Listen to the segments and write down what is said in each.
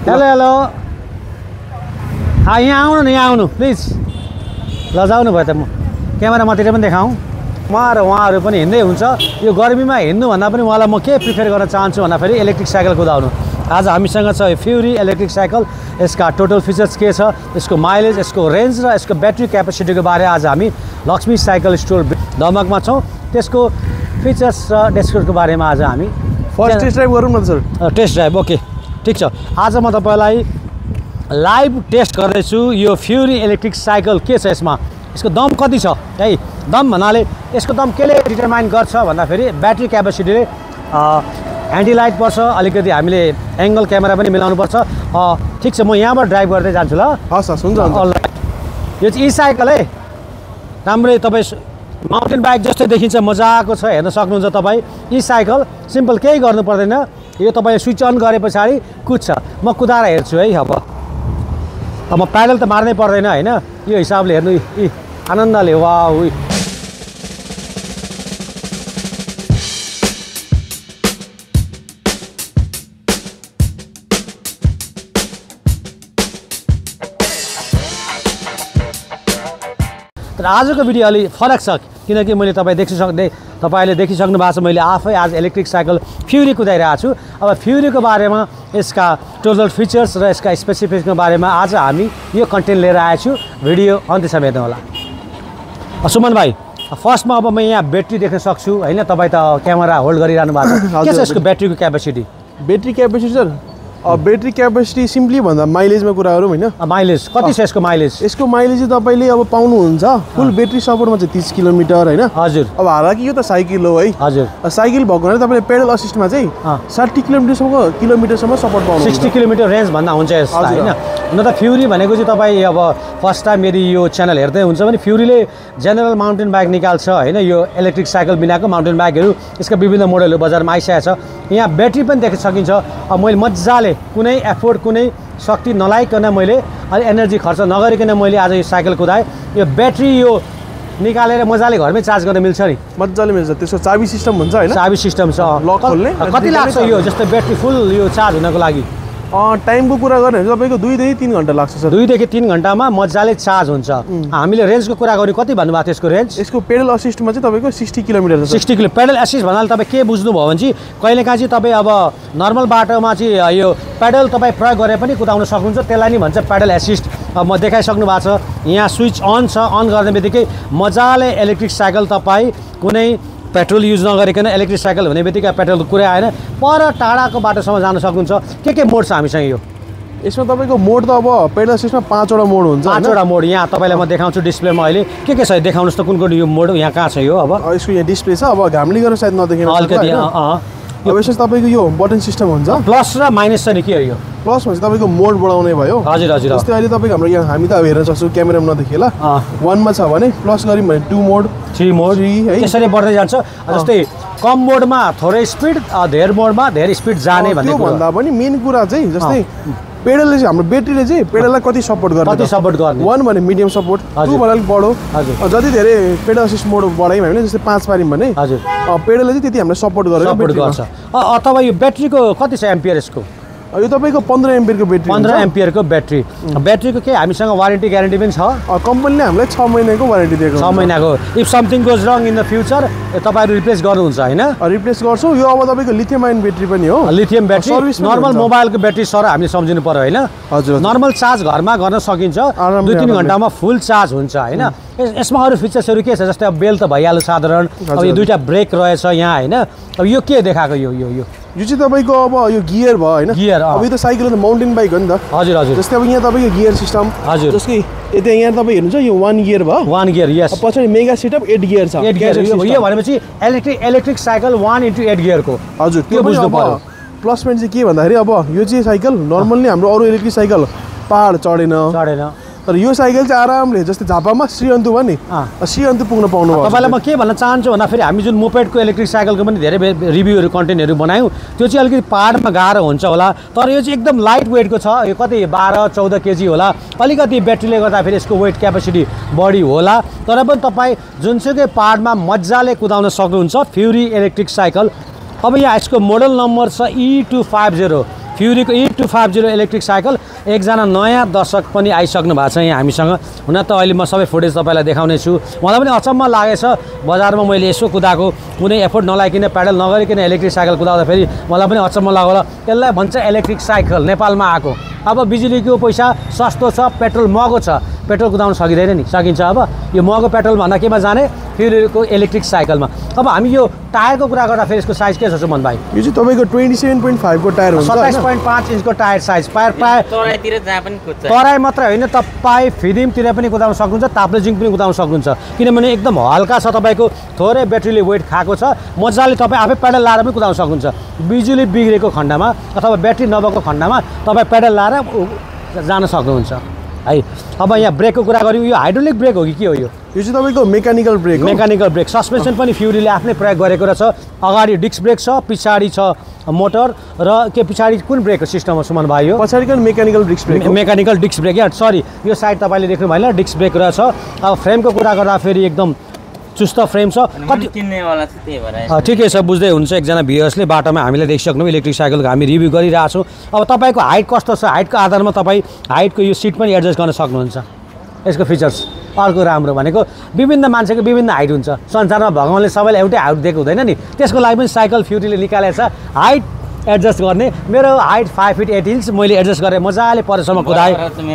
Hello hello यहाँ आउनु न यहाँ आउनु प्लिज लजाउनु भयो त म क्यामेरामातिर पनि देखाउँ म र उहाँहरू पनि हिँड्दै हुन्छ यो गर्मीमा हिँड्नुभन्दा पनि उहाँलाई म के प्रिफर गर्न चाहन्छु भन्दाखेरि इलेक्ट्रिक साइकल कुदाउनु आज हामीसँग छ फ्युरी इलेक्ट्रिक साइकल यसका टोटल फिचर्स के छ यसको माइलेज यसको रेन्ज र यसको ब्याट्री क्यापेसिटीको बारे आज हामी लक्ष्मी साइकल स्टोर दमकमा छौँ त्यसको फिचर्स र डेस्कको बारेमा आज हामी फर्स्ट टेस्ट ड्राइभ गरौँ न सर टेस्ट ड्राइभ ओके ठिक छ आज म तपाईँलाई लाइभ टेस्ट गर्दैछु यो फ्युरी इलेक्ट्रिक साइकल के छ यसमा यसको दम कति छ है दम भन्नाले यसको दम केले डिटरमाइन गर्छ भन्दाखेरि ब्याट्री क्यापेसिटीले ह्यान्डी लाइट पर्छ अलिकति हामीले एङ्गल क्यामेरा पनि मिलाउनुपर्छ ठिक छ म यहाँबाट ड्राइभ गर्दै जान्छु ल हस् हस् हुन्छ यो चाहिँ ई साइकल है राम्रै तपाईँ माउन्टेन बाइक जस्तै देखिन्छ मजाको छ हेर्न सक्नुहुन्छ तपाईँ ई साइकल सिम्पल केही गर्नु पर्दैन यो तपाईँले स्विच अन गरे पछाडि कुद्छ म कुदाएर हेर्छु है अब म प्याडल त मार्नै पर्दैन होइन यो हिसाबले हेर्नु यी आनन्दले वा तर आजको भिडियो अलि फरक छ किनकि मैले तपाईँले देखिसक्नु भएको छ मैले आफै आज इलेक्ट्रिक साइकल फ्युरी कुदाइरहेको छु अब फ्युरीको बारेमा यसका टोटल फिचर्स र यसका स्पेसिफिक्सको बारेमा आज हामी यो कन्टेन्ट लिएर आएछु भिडियो अन्त्यसम्म हेर्नु होला सुमन भाइ फर्स्टमा अब म यहाँ ब्याट्री देख्न सक्छु होइन तपाईँ त क्यामेरा होल्ड गरिरहनु भएको छ के छ यसको ब्याट्रीको capacity battery capacity sir battery capacity simply भन्दा माइलेजमा कुरा गरौँ होइन माइलेज कति छ यसको माइलेज यसको माइलेज चाहिँ तपाईँले अब पाउनुहुन्छ फुल ब्याट्री सपोर्टमा चाहिँ 30 किलोमिटर होइन हजुर अब हालाकि यो त साइकल हो है हजुर साइकल भएको हुनाले तपाईँले पेडल असिस्टमा चाहिँ 60 किलोमिटरसम्म सपोर्ट पाउनुहुन्छ 60 किलोमिटर रेन्ज भन्दा हुन्छ यसलाई होइन हुन त फ्युरी भनेको चाहिँ तपाईँ अब फर्स्ट टाइम यदि यो च्यानल हेर्दै हुन्छ भने फ्युरीले जेनरल माउन्टेन बाइक निकाल्छ होइन यो इलेक्ट्रिक साइकल बिनाको माउन्टेन बाइकहरू यसका विभिन्न मोडलहरू बजारमा आइसकेको छ यहाँ ब्याट्री पनि देख्न सकिन्छ अब मैले मजाले कुनै एफोर्ट कुनै शक्ति नलाइकन मैले अलि एनर्जी खर्च नगरिकन मैले आज यो साइकल कुदाएँ यो ब्याट्री यो निकालेर मजाले घरमै चार्ज गर्न मिल्छ नि मजाले मिल्छ त्यसको चाबी सिस्टम हुन्छ होइन चाबी सिस्टम छ लक खोल्ने कति लाग्छ यो जस्तै ब्याट्री फुल यो चार्ज हुनको लागि टाइमको कुरा गर्ने तपाईँको 2 देखि 3 घन्टा लाग्छ सर 2 देखि 3 घन्टामा मजाले चार्ज हुन्छ हामीले रेन्जको कुरा गर्यो कति भन्नुभएको थियो यसको रेन्ज यसको पेडल असिस्टमा चाहिँ तपाईँको 60 किलोमिटर छ 60 किलो पेडल असिस्ट भन्नाले तपाईँ के बुझ्नुभयो भने चाहिँ कहिलेकाहीँ चाहिँ तपाईँ अब नर्मल बाटोमा चाहिँ यो पेडल तपाईँ प्रयोग गरे पनि कुदाउन सक्नुहुन्छ त्यसलाई नि भन्छ पेडल एसिस्ट अब म देखाइसक्नु भएको छ यहाँ स्विच अन छ अन गर्ने बित्तिकै मजाले इलेक्ट्रिक साइकल तपाईँ कुनै पेट्रोल युज नगरिकन इलेक्ट्रिक साइकल हुने बित्तिकै पेट्रोलको कुरै आएन पर टाढाको बाटोसम्म जान सक्नुहुन्छ के मोड छ हामीसँग यो यसमा तपाईँको मोड त अब पेडल असिस्टमा 5वटा मोड हुन्छ 5वटा मोड यहाँ तपाईँलाई म देखाउँछु डिस्प्लेमा अहिले के छ देखाउनुहोस् त कुन यो मोड यहाँ कहाँ छ यो अब यसको यहाँ डिस्प्ले छ अब घामले गर्न सायद नदेखेन अलिकति अब यसमा तपाईँको यो बटन सिस्टम हुन्छ प्लस र माइनस छ नि के हो यो प्लस भने तपाईँको मोड बढाउने भयो हजुर हजुर जस्तै अहिले तपाईँको हाम्रो यहाँ हामी त अब हेर्न सक्छौँ क्यामेरामा नदेखिएला 1 मा छ भने प्लस गऱ्यौँ भने 2 मोड 3 मोड है यसरी बढ्दै जान्छ जस्तै कम मोडमा थोरै स्पिड धेर मोडमा धेरै स्पिड जाने भन्ने भन्दा पनि मेन कुरा चाहिँ जस्तै पेडलले चाहिँ हाम्रो ब्याट्रीले चाहिँ पेडललाई कति सपोर्ट गर्ने 1 भने मिडियम सपोर्ट 2 भने अलिक बढो जति धेरै पेडल असिस्ट मोड बढायौँ हामीले जस्तै 5 पार्यौँ भने हजुर पेडलले चाहिँ त्यति हामीलाई सपोर्ट गर्छ अथवा यो ब्याट्रीको कति छ एम्पियर यसको यो तपाईँको 15 एम्पियरको ब्याट्री 15 एम्पियरको ब्याट्रीको के हामीसँग वारेन्टी ग्यारेन्टी पनि छ कम्पनीले हामीलाई 6 महिनाको वारेन्टी दिएको 6 महिनाको if something goes wrong in the future तपाईँहरू रिप्लेस गर्नुहुन्छ होइन रिप्लेस गर्छौँ यो अब तपाईँको लिथियम आयन ब्याट्री पनि हो लिथियम ब्याट्री नर्मल मोबाइलको ब्याट्री सर हामीले सम्झिनु पर्यो होइन हजुर नर्मल चार्ज घरमा गर्न सकिन्छ 2-3 घन्टामा फुल चार्ज हुन्छ होइन यसमा अरू फिचर्सहरू के छ जस्तै अब बेल त भइहाल्यो साधारण अब यो दुईटा ब्रेक रहेछ यहाँ होइन अब यो के देखाएको यो चाहिँ तपाईँको अब यो गियर भयो होइन गियर अब यो त साइकल त माउन्टेन बाइक हो नि त हजुर हजुर जस्तै अब यहाँ तपाईँको गियर सिस्टम हजुर जस्तै यता यहाँ तपाईँ हेर्नुहुन्छ यो 1 गियर भयो 1 गियर यस पछाडि मेगा सेटअप 8 गियर छ 8 गियर यो भनेपछि इलेक्ट्रिक साइकल 1x8 गियरको हजुर त्यो बुझ्नु पर्यो प्लस पोइन्ट चाहिँ के भन्दाखेरि अब यो चाहिँ साइकल नर्मल्ली हाम्रो अरू इलेक्ट्रिक साइकल पहाड चढेन तर यो साइकल चाहिँ आरामले जस्तै झापामा श्रीअन्तु भयो नि श्रीअन्तु पुग्न पाउनु भयो तपाईँलाई म के भन्न चाहन्छु भन्दाखेरि हामी जुन मोपेडको इलेक्ट्रिक साइकलको पनि धेरै रिभ्यूहरू कन्टेन्टहरू बनायौँ त्यो चाहिँ अलिकति पहाडमा गाह्रो हुन्छ होला तर यो चाहिँ एकदम लाइट वेटको छ यो कति 12-14 केजी होला अलिकति ब्याट्रीले गर्दाखेरि यसको वेट क्यापेसिटी बढी होला तर पनि तपाईँ जुनसुकै पहाडमा मजाले कुदाउन सक्नुहुन्छ फ्युरी इलेक्ट्रिक साइकल अब यहाँ यसको मोडल नम्बर छ E250 फ्युरीको E250 इलेक्ट्रिक साइकल। एकजना नयाँ दर्शक पनि आइसक्नु भएको छ यहाँ हामीसँग। हुन त अहिले म सबै फुटेज तपाईँलाई देखाउने छु। मलाई पनि अचम्म लागेछ, बजारमा मैले यसो कुदाएको कुनै एफोर्ट नलाइकन पेडल नगरिकन इलेक्ट्रिक साइकल कुदाउँदाखेरि मलाई पनि अचम्म लाग्यो होला। यसलाई भन्छ इलेक्ट्रिक साइकल नेपालमा आएको। अब बिजुलीको पैसा सस्तो छ, पेट्रोल महँगो छ, पेट्रोल कुदाउन सकिँदैन नि, सकिन्छ। अब यो महँगो पेट्रोल भन्दा केमा जाने, फ्युरीको इलेक्ट्रिक साइकलमा। अब हामी यो टायरको कुरा गर्दाखेरि यसको साइज के छ सुमन भाइ? यो चाहिँ तपाईँको 27.5 को टायर हुन्छ, 27.5 इन्चको टायर साइज। प्राय तराईतिर जहाँ पनि कुद्छ। तराई मात्र होइन, तपाईँ फिदिमतिर पनि कुदाउन सक्नुहुन्छ, ताप्लेजुङ पनि कुदाउन सक्नुहुन्छ, किनभने एकदम हल्का छ, तपाईँको थोरै ब्याट्रीले वेट खाएको छ। मजाले तपाईँ आफै पेडल लाएर पनि कुदाउन सक्नुहुन्छ। बिजुली बिग्रेको खण्डमा अथवा ब्याट्री नभएको खण्डमा तपाईँ पेडल लाएर जान सक्नुहुन्छ है। अब यहाँ ब्रेकको कुरा गऱ्यौँ, यो हाइड्रोलिक ब्रेक हो कि के हो? यो चाहिँ तपाईँको मेकानिकल ब्रेक हो। Mechanical brake. सस्पेन्सन पनि फ्युरीले आफ्नै प्रयोग गरेको रहेछ। अगाडि डिस्क ब्रेक छ, पछाडि छ मोटर र के पछाडि कुन ब्रेकको सिस्टम हो सुमन भाइ? यो पछाडिको mechanical disc brake. Mechanical disc brake या सरी, यो साइड तपाईँले देख्नु भएन, डिस्क ब्रेक रहेछ। अब फ्रेमको कुरा गर्दाखेरि एकदम चुस्त फ्रेम छ। कति किन्नेवाला छ त्यही भएर ठिकै छ, बुझ्दै हुन्छ। एकजना भ्युअर्सले बाटोमा हामीले देखिसक्नु इलेक्ट्रिक साइकलको हामी रिभ्यू गरिरहेछौँ। अब तपाईँको हाइट कस्तो छ, हाइटको आधारमा तपाईँ हाइटको यो सिट पनि एडजस्ट गर्न सक्नुहुन्छ। यसको फिचर्स अर्को राम्रो भनेको विभिन्न मान्छेको विभिन्न हाइट हुन्छ। संसारमा भगवान्ले सबैलाई एउटै हाइट दिएको हुँदैन नि, त्यसको लागि पनि साइकल फ्युरीले निकालेको छ हाइट एडजस्ट गर्ने। मेरो हाइट 5 फिट 8 इन्च, मैले एडजस्ट गरेँ, मजाले परेसम्म कुदाएँ,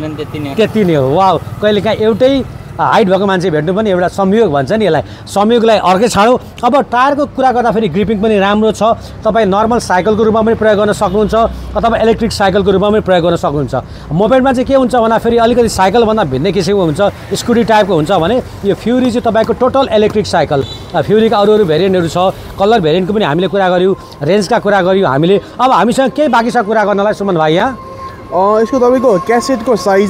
त्यति नै हो। वाउ, कहिलेकाहीँ एउटै हाइट भएको मान्छे भेट्नु पनि एउटा संयोग भन्छ नि यसलाई, संयोगलाई अर्कै छाडौँ। अब टायरको कुरा गर्दाखेरि ग्रिपिङ पनि राम्रो छ। तपाईँ नर्मल साइकलको रूपमा पनि प्रयोग गर्न सक्नुहुन्छ अथवा इलेक्ट्रिक साइकलको रूपमा पनि प्रयोग गर्न सक्नुहुन्छ। मोपेडमा चाहिँ के हुन्छ भन्दाखेरि अलिकति साइकलभन्दा भिन्नै किसिमको हुन्छ, स्कुटी टाइपको हुन्छ भने यो फ्युरी चाहिँ तपाईँको टोटल इलेक्ट्रिक साइकल। फ्युरीका अरू भेरिएन्टहरू छ, कलर भेरिएन्टको पनि हामीले कुरा गऱ्यौँ, रेन्जका कुरा गऱ्यौँ हामीले। अब हामीसँग केही बाँकी छ कुरा गर्नलाई सुमन भाइ? यहाँ यसको तपाईँको क्यासेटको साइज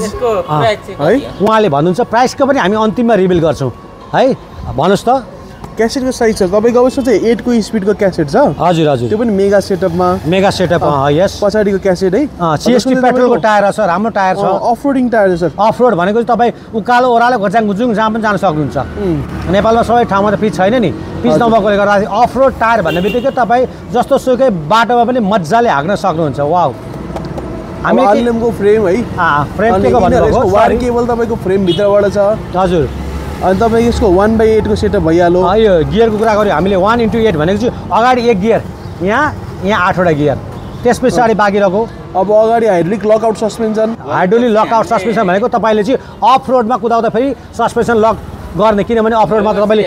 है उहाँले भन्नुहुन्छ, प्राइसको पनि हामी अन्तिममा रिभिल गर्छौँ है, भन्नुहोस् त। क्यासेटको साइज छ तपाईँको अवश्य चाहिँ 8 को स्पिडको क्यासेट छ। हजुर हजुर, त्यो पनि मेगा सेटअपमा। Mega setup, yes. पछाडिको क्यासेट है CST पेट्रोलको टायर छ, राम्रो टायर छ, अफरोडिङ टायर छ। अफरोड भनेको चाहिँ तपाईँ उकालो ओह्रालो घचाङ गुजुङ जहाँ पनि जान सक्नुहुन्छ। नेपालमा सबै ठाउँमा त पिच छैन नि, पिच नभएकोले गर्दा अफरोड टायर भन्ने बित्तिकै तपाईँ जस्तो सुकै बाटोमा पनि मजाले हाँक्न सक्नुहुन्छ। वाउ, हामी एल्युमिनियमको फ्रेम है, फ्रेम के भन्नुभएको? वायर केबल तपाईँको फ्रेम भित्रबाट छ। हजुर, अनि तपाईँ यसको 1/8 को सेटअप भइहाल्यो। यो गियरको कुरा गऱ्यो हामीले, 1/8 भनेको चाहिँ अगाडि 1 गियर, यहाँ 8वटा गियर, त्यस पछाडि बाँकी रहेको। अब अगाडि hydraulic lockout suspension. Hydraulic lockout suspension भनेको तपाईँले चाहिँ अफ रोडमा कुदाउँदाखेरि सस्पेन्सन लक गर्ने, किनभने अफ रोडमा तपाईँले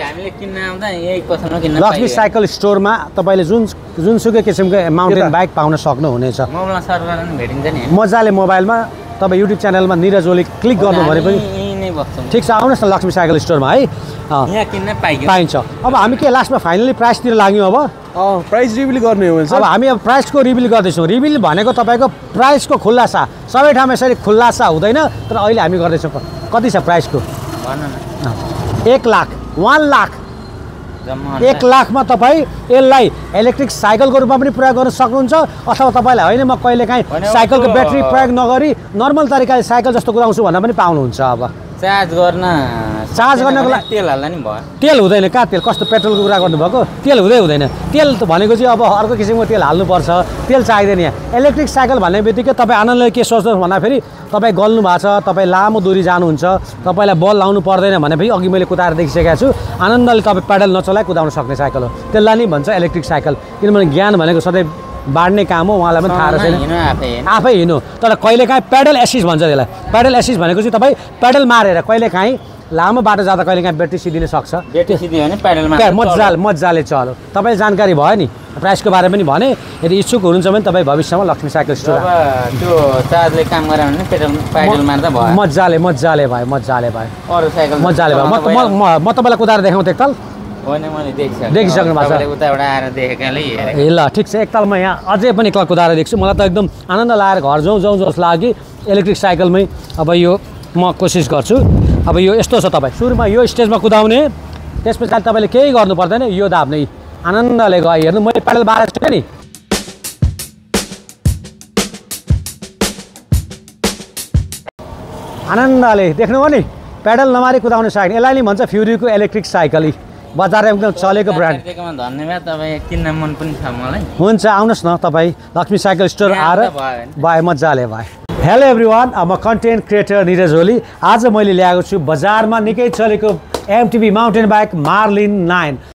लक्ष्मी साइकल स्टोरमा तपाईँले जुनसुकै किसिमको माउन्टेन बाइक पाउन सक्नुहुनेछ। मजाले मोबाइलमा तपाईँ युट्युब च्यानलमा निरज ओली क्लिक गर्नु भने पनि ठिक छ, आउनुहोस् न लक्ष्मी साइकल स्टोरमा है, पाइन्छ। अब हामी के लास्टमा फाइनली प्राइसतिर लाग्यौँ। अब प्राइस रिभिल गर्ने हो। अब हामी अब प्राइसको रिभिल गर्दैछौँ। रिभिल भनेको तपाईँको प्राइसको खुल्लासा, सबै ठाउँमा यसरी खुल्लासा हुँदैन, तर अहिले हामी गर्दैछौँ। कति छ प्राइसको? 1 लाख, 1 लाख, 1 लाखमा तपाईँ यसलाई इलेक्ट्रिक साइकलको रूपमा पनि प्रयोग गर्न सक्नुहुन्छ, अथवा तपाईँलाई होइन म कहिलेकाहीँ साइकलको ब्याट्री प्रयोग नगरी नर्मल तरिकाले साइकल जस्तो कुदाउँछु भन्दा पनि पाउनुहुन्छ। अब चार्ज गर्नको लागि तेल हाल्दा नि भयो? तेल हुँदैन, कहाँ तेल? कस्तो पेट्रोलको कुरा गर्नुभएको? तेल हुँदैन। तेल भनेको चाहिँ अब अर्को किसिमको तेल हाल्नुपर्छ, तेल चाहिँदैन। यहाँ इलेक्ट्रिक साइकल भन्ने बित्तिकै तपाईँ आनन्दले के सोच्नुहोस् भन्दाखेरि तपाईँ गल्नु भएको छ, तपाईँ लामो दूरी जानुहुन्छ, तपाईँलाई बल लाउनु पर्दैन भनेपछि अघि मैले कुदाएर देखिसकेको छु, आनन्दले तपाईँ पेडल नचलाइ कुदाउन सक्ने साइकल हो। त्यसलाई नै भन्छ इलेक्ट्रिक साइकल, किनभने ज्ञान भनेको सधैँ बाँड्ने काम हो, उहाँलाई पनि थाहा छैन, आफै हिँड्नु। तर कहिलेकाहीँ पेडल एसिस भन्छ त्यसलाई। पेडल एसिस भनेको चाहिँ तपाईँ पेडल मारेर कहिलेकाहीँ लामो बाटो जाँदा कहिलेकाहीँ ब्याट्री सिधिन सक्छ, मजाले चल्यो। तपाईँले जानकारी भयो नि, प्राइसको बारे पनि भने। यदि इच्छुक हुनुहुन्छ भने तपाईँ भविष्यमा लक्ष्मी साइकल स्टोर त्यो चार्जले काम गऱ्यो भने पेडल मार्दा भयो, मजाले भयो, अरू साइकल मजाले भयो। म तपाईँलाई कुदाएर देखाउँ एकताल? देखिसक्नु भएको छ? ल ठिक छ, एकताल म यहाँ अझै पनि एकताल कुदाएर देख्छु। मलाई त एकदम आनन्द लागेर घर जाउँ जस्तो लाग्यो इलेक्ट्रिक साइकलमै। अब यो म कोसिस गर्छु। अब यो यस्तो छ, तपाईँ सुरुमा यो स्टेजमा कुदाउने, त्यस पछाडि तपाईँले केही गर्नु पर्दैन, यो दाब्ने, आनन्दले गयो। हेर्नु मैले पेडल बारेको छु नि, आनन्दले देख्नुभयो नि, पेडल नमारी कुदाउने साइकल, यसलाई नि भन्छ फ्युरीको इलेक्ट्रिक साइकल। बजारमा एकदम चलेको ब्रान्ड। धन्यवाद, तपाईँ किन्न मन पनि छ मलाई। हुन्छ, आउनुहोस् न तपाईँ लक्ष्मी साइकल स्टोर आएर भयो, मजाले भयो। हेलो एभ्रिवान, म कन्टेन्ट क्रिएटर निरज ओली। आज मैले ल्याएको छु बजारमा निकै चलेको एमटिभी माउन्टेन बाइक मार्लिन 9।